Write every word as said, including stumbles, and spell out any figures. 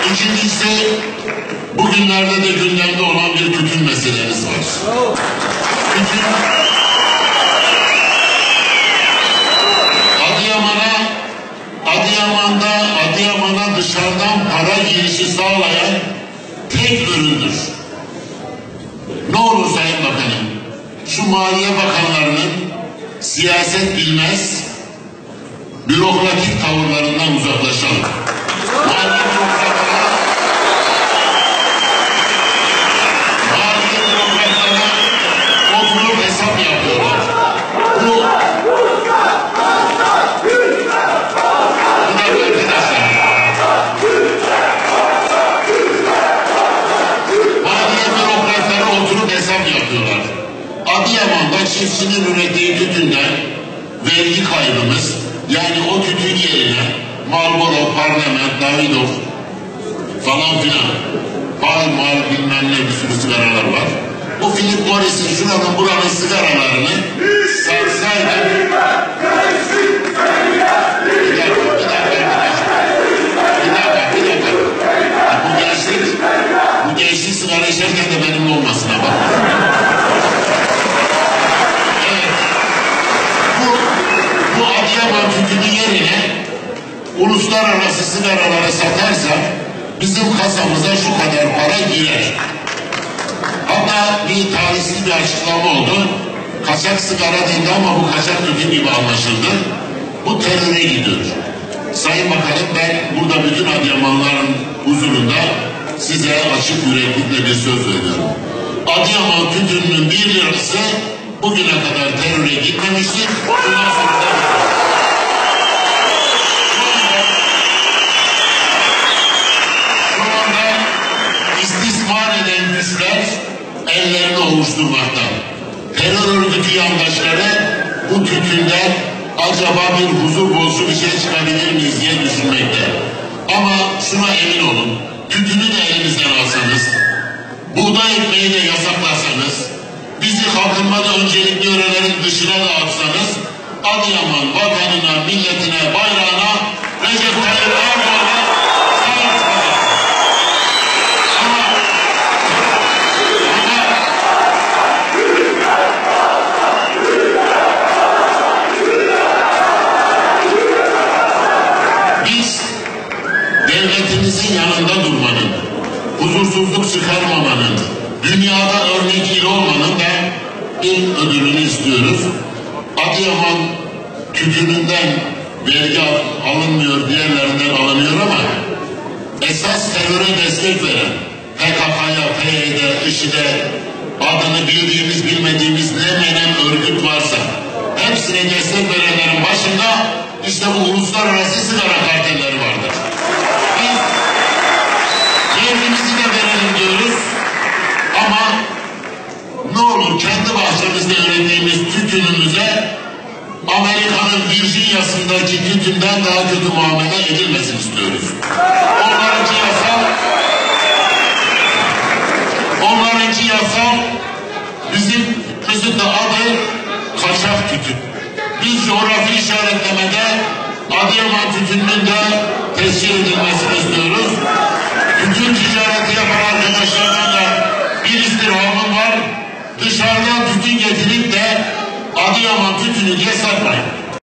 İkincisi, bugünlerde de gündemde olan bir tütün meselemiz var. Tütün, Adıyaman'a, Adıyaman'da, Adıyaman'a dışarıdan para girişi sağlayan tek üründür. Ne olur Sayın Bakanım, şu Maliye Bakanlarının siyaset bilmez, bürokratik tavırlarından uzaklaşalım. Maliye bürokratları, Maliye bürokratları oturup hesap yapıyorlar. Bu, yapıyorlar. Adıyaman'da çiftçinin ürettiği tütünden vergi kaybımız, yani o tütün yerine Marlboro, Parlament, Davidoff falan filan, Pall Mall bilmem ne bir sürü sigaralar var. Bu Philip Morris'in şuranın buranın sigaralarını sarsaydı bir dakika, bir dakika, bir dakika, bir dakika. Bu gençlik, bu gençlik sigara içerken de benimle olmasına bak. Evet. Bu, bu Adıyaman tütünü yerine uluslararası sigaraları satarsa bizim kasamıza şu kadar para girer. Hatta bir talihsiz bir açıklama oldu. Kaçak sigara değildi ama bu kaçak tütün gibi anlaşıldı. Bu teröre gidiyor. Sayın Bakanım, ben burada bütün Adıyamanların huzurunda size açık yüreklilikle bir söz veriyorum. Adıyaman tütününün bir lirası bugüne kadar teröre gitmemiştir. Bundan sonra da şu anda istismar eden güçler ellerini ovuşturmakta. Terör örgütü yandaşları bu tütünden acaba bir huzur bozucu bir şey çıkabilir miyiz diye düşünmekte. Ama şuna emin olun, tütünü de elimizden alsanız, buğday ekmeği de yasaklasanız, bizi kalkınmada öncelikli yörelerin dışına da atsanız, Adıyaman vatanına, milletine, bayrağına Recep Tayyip Erdoğan'a sahip çıkacağız. Ama, ama biz devletimizin yanında durmanın, huzursuzluk çıkarmamanın, dünyada örnek olmanın da bir ödülünü istiyoruz. Adıyaman tütününden vergi alınmıyor, diğerlerinden alınıyor ama esas teröre destek veren P K K'ya, P Y D, IŞİD'e, adını bildiğimiz bilmediğimiz ne menem örgüt varsa hepsine destek verenlerin başında işte bu uluslararası sigara kartelleri vardır. Biz vergimizi de verelim diyoruz ama ne olur kendi bahçemizde ürettiğimiz tütünümüze Amerika'nın Virginia'sındaki tütünden daha kötü muamele edilmesin istiyoruz. Onlarınki yasal, onlarınki yasal, bizim bizim de adı kaçak tütün. Biz coğrafi işaretlemede Adıyaman tütününün de tescil edilmesini istiyoruz. Tütün ticareti yapan arkadaşlardan da bir istirhamım var. Dışarıdan tütün getirip de Adıyaman tütünü diye satmayın.